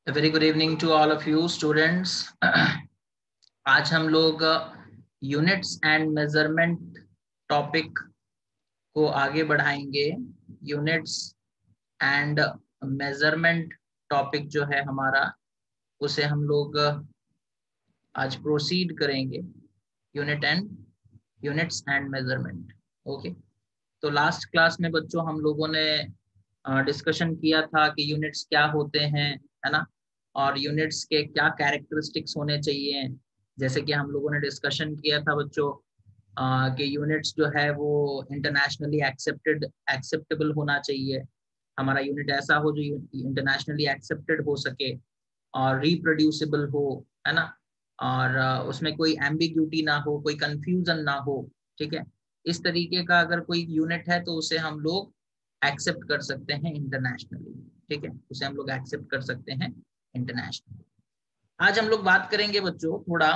Very good evening to all of you students. आज हम लोग यूनिट्स एंड मेजरमेंट टॉपिक को आगे बढ़ाएंगे। यूनिट्स एंड मेजरमेंट टॉपिक जो है हमारा, उसे हम लोग आज प्रोसीड करेंगे। Units and measurement. ओके, तो लास्ट क्लास में बच्चों हम लोगों ने डिस्कशन किया था कि यूनिट्स क्या होते हैं, है ना, और यूनिट्स के क्या कैरेक्टरिस्टिक्स होने चाहिए। जैसे कि हम लोगों ने डिस्कशन किया था बच्चों कि यूनिट्स जो है वो इंटरनेशनली एक्सेप्टेबल होना चाहिए। हमारा यूनिट ऐसा हो जो इंटरनेशनली एक्सेप्टेड हो सके और रिप्रोड्यूसिबल हो, है ना, और उसमें कोई एम्बिग्यूटी ना हो, कोई कंफ्यूजन ना हो। ठीक है, इस तरीके का अगर कोई यूनिट है तो उसे हम लोग एक्सेप्ट कर सकते हैं इंटरनेशनली। ठीक है, उसे हम लोग एक्सेप्ट कर सकते हैं इंटरनेशनली। आज हम लोग बात करेंगे बच्चों थोड़ा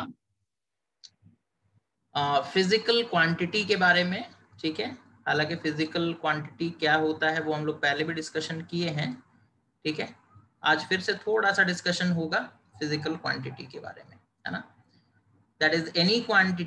फिजिकल क्वांटिटी के बारे में। ठीक है, हालांकि फिजिकल क्वांटिटी क्या होता है वो हम लोग पहले भी डिस्कशन किए हैं। ठीक है, आज फिर से थोड़ा सा डिस्कशन होगा फिजिकल क्वांटिटी के बारे में, है ना। That is any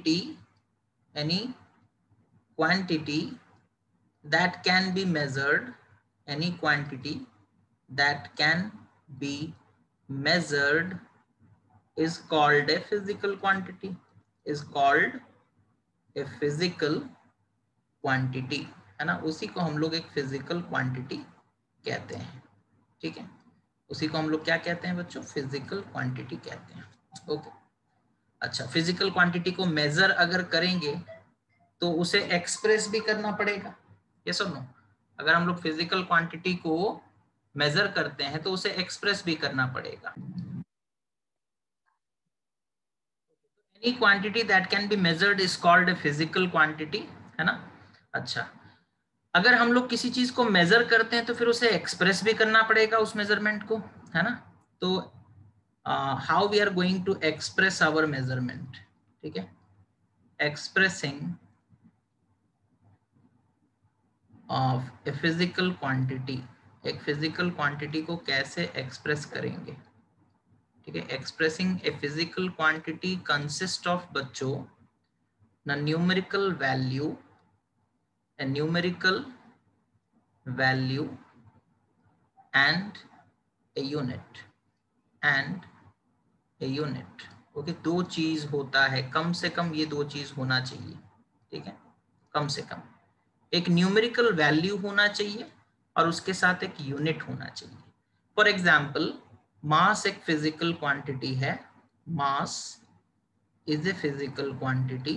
quantity that can be measured, any quantity that can be measured is called a physical quantity, is called a physical quantity, है ना। उसी को हम लोग एक फिजिकल क्वांटिटी कहते हैं। ठीक है, उसी को हम लोग क्या कहते हैं बच्चों, फिजिकल क्वांटिटी कहते हैं। ओके, अच्छा, फिजिकल क्वांटिटी को मेजर अगर करेंगे तो उसे एक्सप्रेस भी करना पड़ेगा। ये सुनो, अगर हम लोग फिजिकल क्वांटिटी को मेजर करते हैं तो उसे एक्सप्रेस भी करना पड़ेगा। Any quantity that can be measured is called a physical quantity, है ना। अच्छा, अगर हम लोग किसी चीज को मेजर करते हैं तो फिर उसे एक्सप्रेस भी करना पड़ेगा उस मेजरमेंट को, है ना। तो how we are going to express our measurement. ठीक है, expressing of a physical quantity, एक फिजिकल क्वांटिटी को कैसे एक्सप्रेस करेंगे। ठीक है, expressing a physical quantity consist of बच्चों न numerical value, a numerical value and a unit, and a unit. Okay, दो चीज होता है, कम से कम ये दो चीज होना चाहिए। ठीक है, कम से कम एक न्यूमेरिकल वैल्यू होना चाहिए और उसके साथ एक यूनिट होना चाहिए। फॉर एग्जाम्पल, मास एक फिजिकल क्वांटिटी है। Mass is a physical quantity.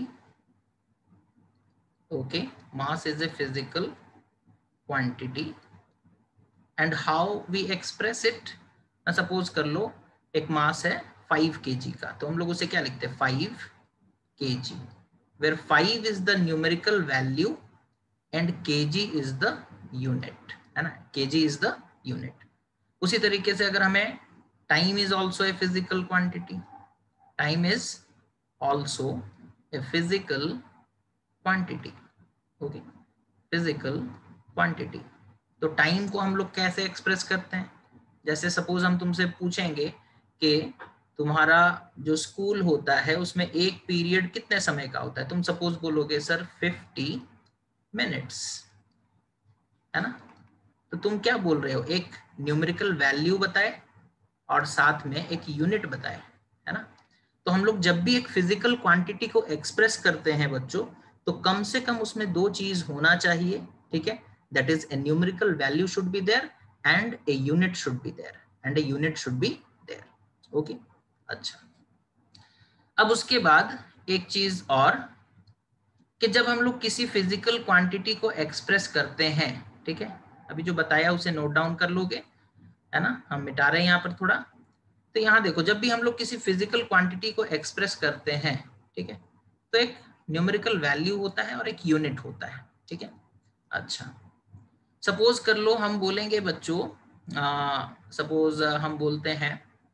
Okay, mass is a physical quantity and how we express it. Suppose कर लो एक मास है 5 kg का, तो हम लोग उसे क्या लिखते हैं, 5 kg, where 5 is the numerical value and kg is the unit, है ना, kg is the unit। उसी तरीके से अगर हमें time is also a physical quantity, time is also a physical quantity. Okay, physical quantity. तो टाइम को हम लोग कैसे एक्सप्रेस करते हैं, जैसे सपोज हम तुमसे पूछेंगे कि तुम्हारा जो स्कूल होता है उसमें एक पीरियड कितने समय का होता है, तुम सपोज बोलोगे सर 50 मिनट्स, है ना। तो तुम क्या बोल रहे हो, एक न्यूमेरिकल वैल्यू बताए और साथ में एक यूनिट बताए, है ना। तो हम लोग जब भी एक फिजिकल क्वांटिटी को एक्सप्रेस करते हैं बच्चों, तो कम से कम उसमें दो चीज होना चाहिए। ठीक है, that is a numerical value should be there and a unit should be there, and a unit should be there. Okay, अच्छा, अब उसके बाद एक चीज और कि जब हम लोग किसी फिजिकल क्वांटिटी को एक्सप्रेस करते हैं, ठीक है, अभी जो बताया उसे नोट डाउन कर लोगे, है ना, हम मिटा रहे हैं यहाँ पर थोड़ा। तो यहाँ देखो, जब भी हम लोग किसी फिजिकल क्वांटिटी को एक्सप्रेस करते हैं, ठीक है, तो एक न्यूमेरिकल वैल्यू होता है और एक यूनिट होता है। ठीक है, अच्छा, सपोज कर लो हम बोलेंगे बच्चों, सपोज हम बोलते हैं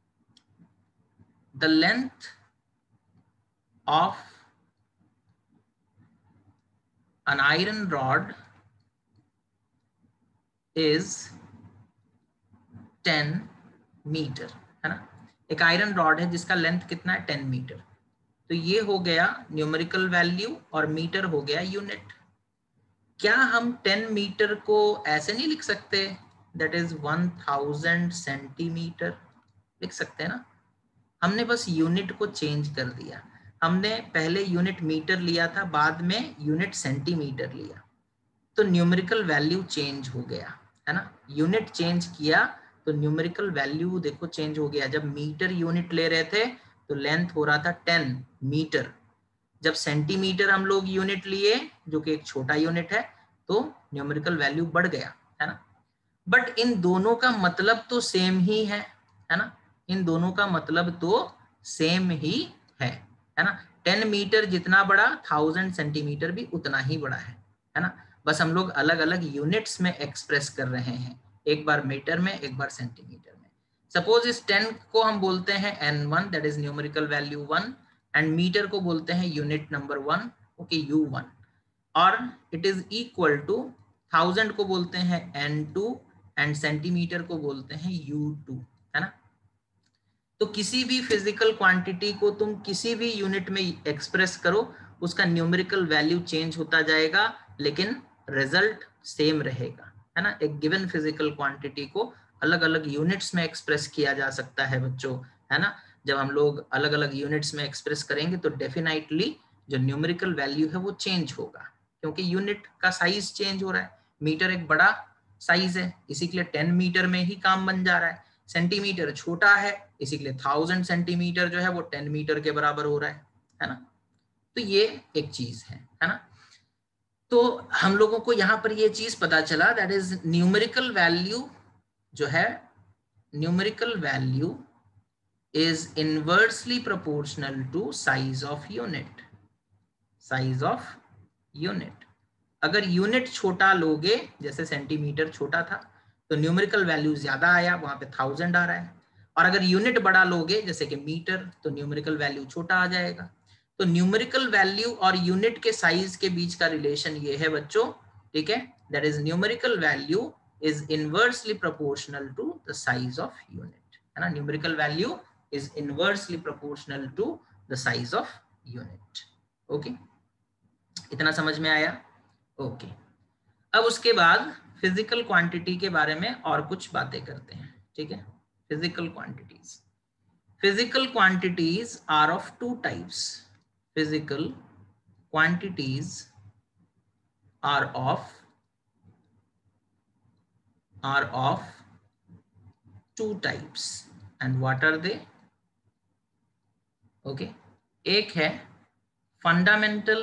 the length of an iron rod is 10 meter, है ना। एक आयरन रॉड है जिसका लेंथ कितना है 10 मीटर, तो ये हो गया न्यूमेरिकल वैल्यू और मीटर हो गया यूनिट। क्या हम 10 मीटर को ऐसे नहीं लिख सकते, दैट इज 1000 सेंटीमीटर, लिख सकते हैं ना। हमने बस यूनिट को चेंज कर दिया, हमने पहले यूनिट मीटर लिया था, बाद में यूनिट सेंटीमीटर लिया, तो न्यूमेरिकल वैल्यू चेंज हो गया, है ना। यूनिट चेंज किया तो न्यूमेरिकल वैल्यू देखो चेंज हो गया। जब मीटर यूनिट ले रहे थे तो लेंथ हो रहा था 10 मीटर, जब सेंटीमीटर हम लोग यूनिट लिए जो कि एक छोटा यूनिट है, तो न्यूमेरिकल वैल्यू बढ़ गया, है ना। बट इन दोनों का मतलब तो सेम ही है ना। इन दोनों का मतलब तो सेम ही है ना। 10 मीटर जितना बड़ा 1000 सेंटीमीटर भी उतना ही बड़ा है ना। बस हम लोग अलग अलग यूनिट्स में एक्सप्रेस कर रहे हैं, एक बार मीटर में एक बार सेंटीमीटर में। सपोज इस 10 को हम बोलते हैं n1, that is numerical value 1, एंड मीटर को बोलते हैं यूनिट नंबर 1, ओके, u1, और इट इज इक्वल टू 1000 को बोलते हैं n2 एंड सेंटीमीटर को बोलते हैं u2, है ना। तो किसी भी फिजिकल क्वांटिटी को तुम किसी भी यूनिट में एक्सप्रेस करो, उसका न्यूमेरिकल वैल्यू चेंज होता जाएगा लेकिन रिजल्ट सेम रहेगा, है ना। एक गिवन फिजिकल क्वांटिटी को अलग अलग यूनिट्स में एक्सप्रेस किया जा सकता है बच्चों, है ना। जब हम लोग अलग अलग यूनिट्स में एक्सप्रेस करेंगे तो डेफिनेटली जो न्यूमेरिकल वैल्यू है वो चेंज होगा, क्योंकि यूनिट का साइज चेंज हो रहा है। मीटर एक बड़ा साइज है, इसी के लिए 10 मीटर में ही काम बन जा रहा है। सेंटीमीटर छोटा है, इसी के लिए 1000 सेंटीमीटर जो है वो 10 मीटर के बराबर हो रहा है ना। तो ये एक चीज है ना। तो हम लोगों को यहाँ पर ये चीज पता चला, दैट इज न्यूमेरिकल वैल्यू जो है, numerical value is inversely proportional to size of unit, size of unit। अगर यूनिट छोटा लोगे, जैसे सेंटीमीटर छोटा था तो न्यूमेरिकल वैल्यू ज्यादा आया, वहां पे 1000 आ रहा है, और अगर यूनिट बड़ा लोगे जैसे कि मीटर तो न्यूमेरिकल वैल्यू छोटा आ जाएगा। तो न्यूमेरिकल वैल्यू और यूनिट के साइज के बीच का रिलेशन ये है बच्चों, ठीक है, that is numerical value is inversely proportional to the size of unit, है ना। Numerical value is inversely proportional to the size of unit. Okay, इतना समझ में आया? ओके, अब उसके बाद फिजिकल क्वांटिटी के बारे में और कुछ बातें करते हैं, ठीक है। Physical quantities, physical quantities are of two types, physical quantities are of two types, and what are they? Okay, एक है fundamental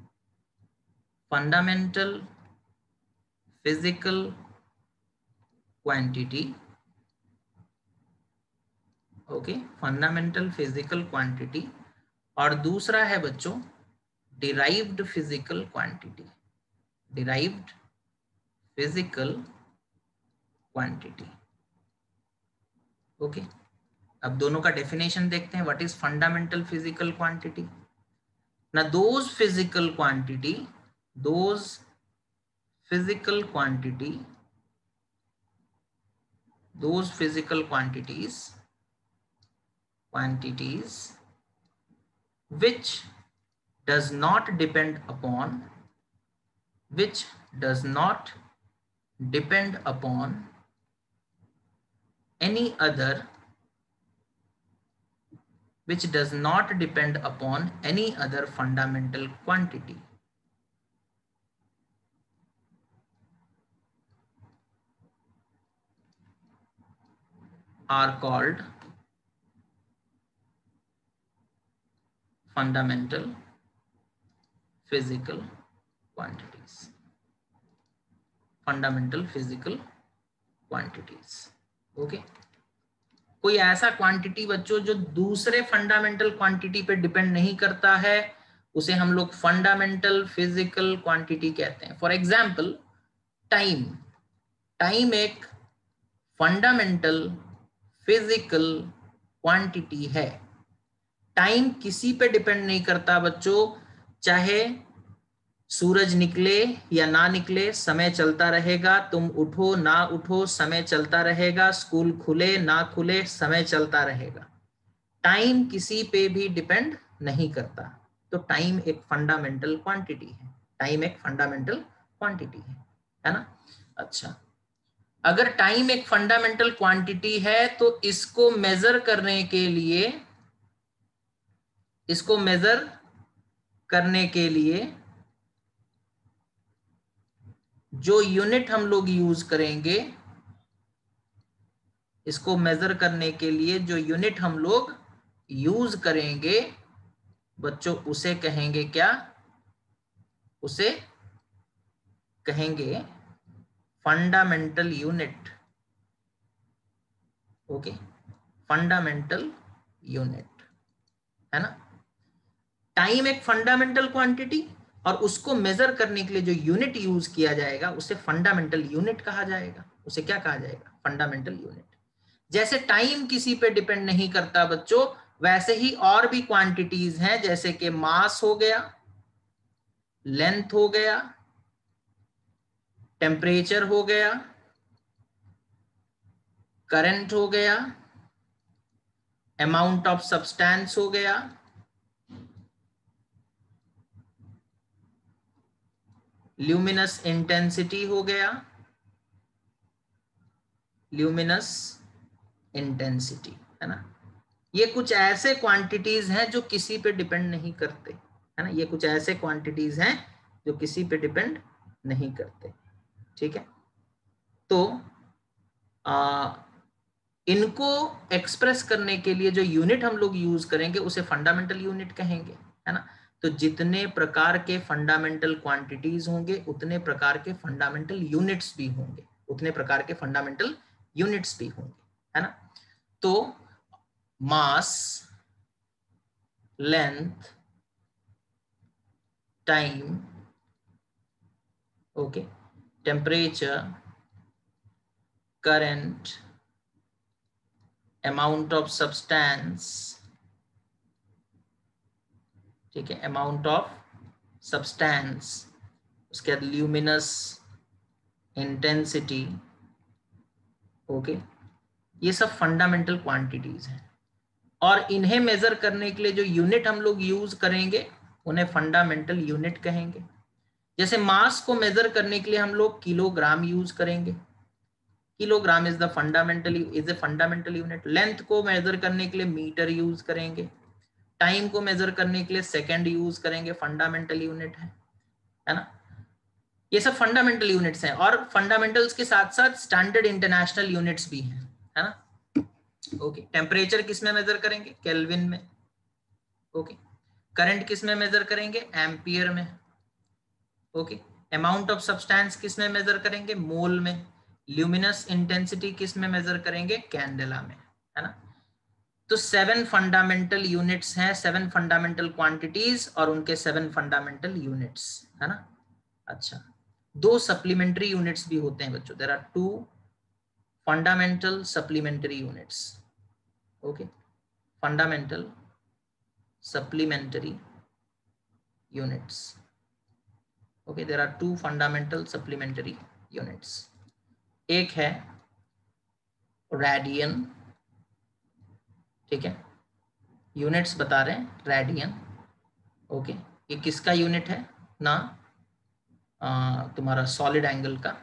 physical quantity, okay, fundamental physical quantity, और दूसरा है बच्चों derived physical quantity, derived physical quantity. Okay, अब दोनों का definition देखते हैं। What is fundamental physical quantity? ना those physical quantities which does not depend upon any other fundamental quantity are called fundamental physical quantities, fundamental physical quantities। Okay, कोई ऐसा quantity बच्चों जो दूसरे फंडामेंटल क्वांटिटी पे डिपेंड नहीं करता है, उसे हम लोग फंडामेंटल फिजिकल क्वांटिटी कहते हैं। फॉर एग्जाम्पल टाइम, टाइम एक फंडामेंटल फिजिकल क्वांटिटी है। टाइम किसी पे डिपेंड नहीं करता बच्चों, चाहे सूरज निकले या ना निकले समय चलता रहेगा, तुम उठो ना उठो समय चलता रहेगा, स्कूल खुले ना खुले समय चलता रहेगा। टाइम किसी पे भी डिपेंड नहीं करता। तो टाइम एक फंडामेंटल क्वांटिटी है, टाइम एक फंडामेंटल क्वांटिटी है ना। अच्छा, अगर टाइम एक फंडामेंटल क्वांटिटी है तो इसको मेजर करने के लिए, इसको मेजर करने के लिए जो यूनिट हम लोग यूज करेंगे, इसको मेजर करने के लिए जो यूनिट हम लोग यूज करेंगे बच्चों, उसे कहेंगे क्या? उसे कहेंगे fundamental unit. Okay, fundamental unit है ना। टाइम एक फंडामेंटल क्वांटिटी और उसको मेजर करने के लिए जो यूनिट यूज किया जाएगा उसे फंडामेंटल यूनिट कहा जाएगा। उसे क्या कहा जाएगा? Fundamental unit. जैसे टाइम किसी पे डिपेंड नहीं करता बच्चों, वैसे ही और भी क्वांटिटीज हैं, जैसे कि मास हो गया, लेंथ हो गया, टेम्परेचर हो गया, करंट हो गया, अमाउंट ऑफ सब्सटेंस हो गया, ल्यूमिनस इंटेंसिटी हो गया, ल्यूमिनस इंटेंसिटी है ना। ये कुछ ऐसे क्वांटिटीज हैं जो किसी पे डिपेंड नहीं करते, है ना। ये कुछ ऐसे क्वांटिटीज हैं जो किसी पे डिपेंड नहीं करते, ठीक है। तो इनको एक्सप्रेस करने के लिए जो यूनिट हम लोग यूज करेंगे उसे फंडामेंटल यूनिट कहेंगे, है ना। तो जितने प्रकार के फंडामेंटल क्वांटिटीज होंगे उतने प्रकार के फंडामेंटल यूनिट्स भी होंगे, उतने प्रकार के फंडामेंटल यूनिट्स भी होंगे, है ना। तो mass, length, time, okay, temperature, current, amount of substance, ठीक है, अमाउंट ऑफ सब्सटेंस, उसके बाद ल्यूमिनस इंटेंसिटी, ओके, ये सब फंडामेंटल क्वांटिटीज हैं। और इन्हें मेजर करने के लिए जो यूनिट हम लोग यूज करेंगे उन्हें फंडामेंटल यूनिट कहेंगे। जैसे मास को मेजर करने के लिए हम लोग किलोग्राम यूज करेंगे, kilogram is a fundamental unit. Length को मेजर करने के लिए मीटर यूज करेंगे, टाइम को मेजर करने के लिए सेकंड यूज करेंगे, फंडामेंटल यूनिट है ना। ये सब फंडामेंटल यूनिट्स हैं और फंडामेंटल्स के साथ साथ स्टैंडर्ड इंटरनेशनल यूनिट्स भी हैं, है ना। ओके, टेम्परेचर किस में मेजर करेंगे? केल्विन में। ओके, करंट किस में मेजर करेंगे? एम्पियर में। ओके, अमाउंट ऑफ सब्सटेंस किस में मेजर करेंगे? मोल में। ल्यूमिनस इंटेंसिटी किस में मेजर करेंगे? कैंडेला में, है ना। तो 7 फंडामेंटल यूनिट्स हैं, 7 फंडामेंटल क्वांटिटीज और उनके 7 फंडामेंटल यूनिट्स, है ना। अच्छा, 2 सप्लीमेंट्री यूनिट्स भी होते हैं बच्चों। There are 2 fundamental supplementary units. Okay, fundamental supplementary units. Okay, there are 2 fundamental supplementary units. एक है रेडियन, ठीक है, यूनिट्स बता रहे हैं रेडियन। ओके, ये किसका यूनिट है ना? तुम्हारा सॉलिड एंगल का।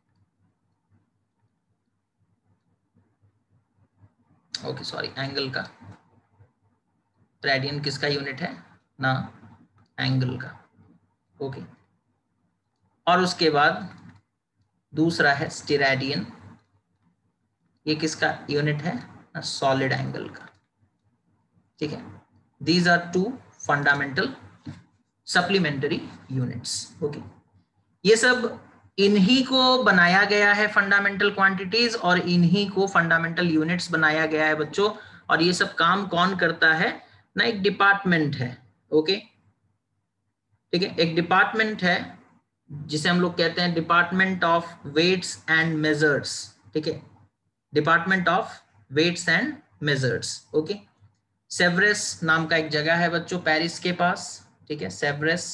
ओके सॉरी, एंगल का। रेडियन किसका यूनिट है ना? एंगल का। ओके, और उसके बाद दूसरा है स्टेरेडियन, ये किसका यूनिट है ना? सॉलिड एंगल का, ठीक है। These are 2 fundamental supplementary units. Okay, ये सब इन्हीं को बनाया गया है फंडामेंटल क्वांटिटीज और इन्हीं को फंडामेंटल यूनिट्स बनाया गया है बच्चों। और ये सब काम कौन करता है ना? एक डिपार्टमेंट है। ओके, ठीक है, एक डिपार्टमेंट है जिसे हम लोग कहते हैं department of weights and measures, ठीक है, department of weights and measures. Okay, Sevres नाम का एक जगह है बच्चों पेरिस के पास, ठीक है, सेवरेस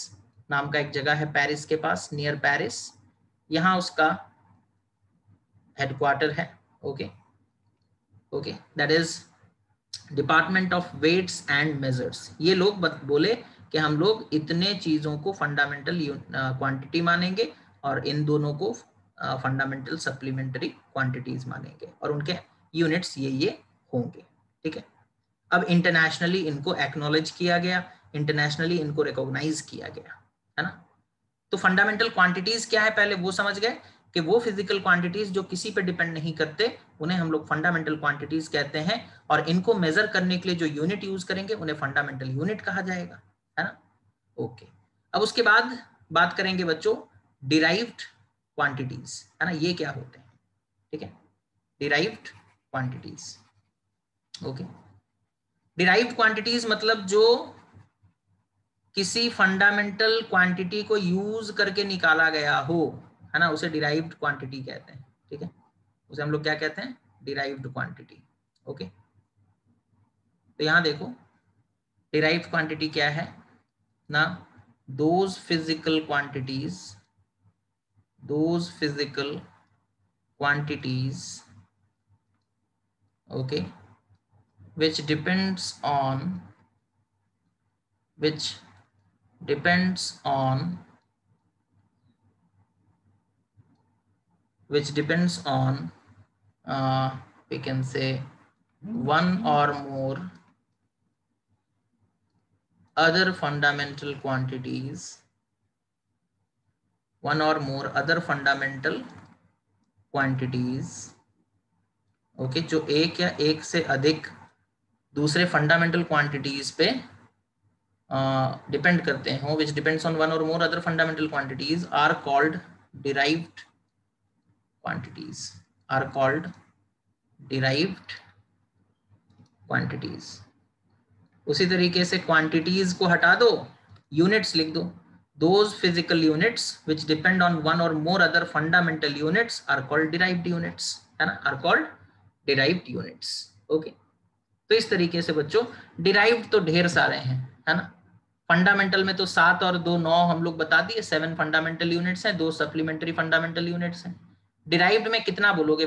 नाम का एक जगह है पेरिस के पास, नियर पेरिस, यहाँ उसका हेडक्वार्टर है। Okay okay, that is department of weights and measures. ये लोग बोले कि हम लोग इतने चीजों को फंडामेंटल क्वांटिटी मानेंगे और इन दोनों को फंडामेंटल सप्लीमेंट्री क्वांटिटीज मानेंगे और उनके यूनिट्स ये होंगे। ठीक है, अब इंटरनेशनली इनको एक्नॉलेज किया गया, इंटरनेशनली इनको रिकॉग्नाइज किया गया, है ना। तो फंडामेंटल क्वांटिटीज क्या है पहले वो समझ गए कि वो फिजिकल क्वांटिटीज जो किसी पे डिपेंड नहीं करते उन्हें हम लोग फंडामेंटल क्वांटिटीज कहते हैं, और इनको मेजर करने के लिए जो यूनिट यूज करेंगे उन्हें फंडामेंटल यूनिट कहा जाएगा, है ना। ओके, अब उसके बाद बात करेंगे बच्चों डिराइव्ड क्वांटिटीज, है ना, ये क्या होते हैं। ठीक है, derived quantities. Okay, derived quantities मतलब जो किसी फंडामेंटल क्वांटिटी को यूज करके निकाला गया हो, है ना, उसे डिराइव्ड क्वांटिटी कहते हैं। ठीक है, उसे हम लोग क्या कहते हैं, डिराइव्ड क्वांटिटी। ओके, तो यहां देखो डिराइव्ड क्वांटिटी क्या है ना, those physical quantities okay, which depends on we can say one or more other fundamental quantities, okay, जो एक या एक से अधिक दूसरे फंडामेंटल क्वांटिटीज पे डिपेंड करते हो, विच डिपेंड्स ऑन वन और more other fundamental quantities are called derived quantities. उसी तरीके से क्वांटिटीज को हटा दो, यूनिट्स लिख दो। Those physical units which depend on one or more other fundamental units are called derived units, है ना, are called derived units। Okay, तो इस तरीके से बच्चों डिराइव्ड तो ढेर सारे हैं, है ना। फंडामेंटल में तो 7 और 2 9 हम लोग बता दिए, 7 फंडामेंटल यूनिट्स हैं, 2 सप्लीमेंट्री फंडामेंटल यूनिट्स हैं। डिराइव्ड में कितना बोलोगे,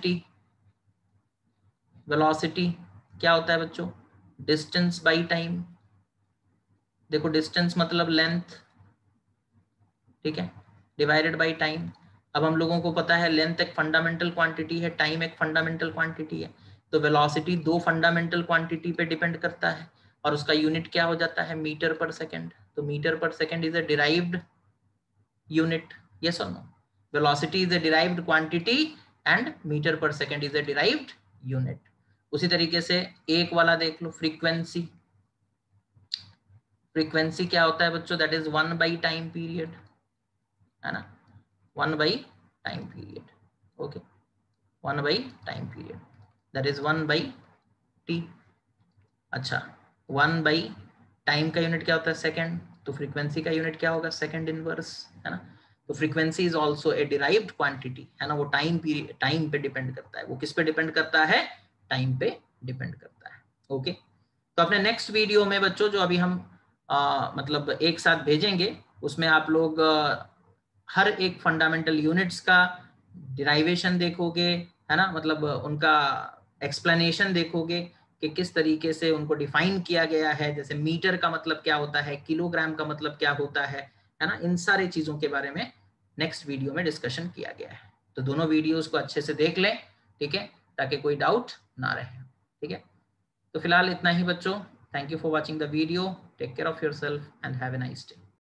वेलोसिटी क्या होता है बच्चों, डिस्टेंस बाई टाइम। देखो डिस्टेंस मतलब लेंथ, ठीक है, डिवाइडेड बाई टाइम। अब हम लोगों को पता है लेंथ एक फंडामेंटल क्वांटिटी है, टाइम एक फंडामेंटल क्वांटिटी है, तो वेलोसिटी 2 फंडामेंटल क्वांटिटी पे डिपेंड करता है और उसका यूनिट क्या हो जाता है, मीटर पर सेकंड। तो metre per second is a derived unit, yes और no. Velocity is a derived quantity and metre per second is a derived unit. उसी तरीके से एक वाला देख लो, फ्रीक्वेंसी क्या होता है बच्चों, that is 1 by time period, है ना, 1 by time period. Okay, 1 by time period, that is 1 by T. अच्छा, 1 बाई टाइम का यूनिट क्या होता है, सेकंड, तो फ्रीक्वेंसी का यूनिट क्या होगा, सेकंड इनवर्स, है ना। तो frequency is also a derived quantity, है ना, वो टाइम पे डिपेंड करता है। वो किस पे डिपेंड करता है, टाइम पे डिपेंड करता है। ओके, तो अपने नेक्स्ट वीडियो में बच्चों जो अभी हम मतलब एक साथ भेजेंगे उसमें आप लोग हर एक फंडामेंटल यूनिट्स का डिराइवेशन देखोगे, है ना, मतलब उनका एक्सप्लेनेशन देखोगे कि किस तरीके से उनको डिफाइन किया गया है, जैसे मीटर का मतलब क्या होता है, किलोग्राम का मतलब क्या होता है ना, इन सारे चीजों के बारे में नेक्स्ट वीडियो में डिस्कशन किया गया है। तो दोनों वीडियोस को अच्छे से देख लें, ठीक है, ताकि कोई डाउट ना रहे। ठीक है, तो फिलहाल इतना ही बच्चों। Thank you for watching the video, take care of yourself and have a nice day.